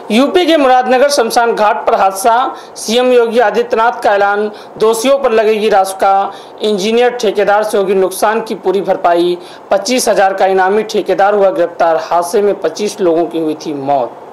UP के मुरादनगर शमशान घाट पर हादसा। सीएम योगी आदित्यनाथ का ऐलान, दोषियों पर लगेगी रासुका। इंजीनियर ठेकेदार से होगी नुकसान की पूरी भरपाई। 25,000 का इनामी ठेकेदार हुआ गिरफ्तार। हादसे में 25 लोगों की हुई थी मौत।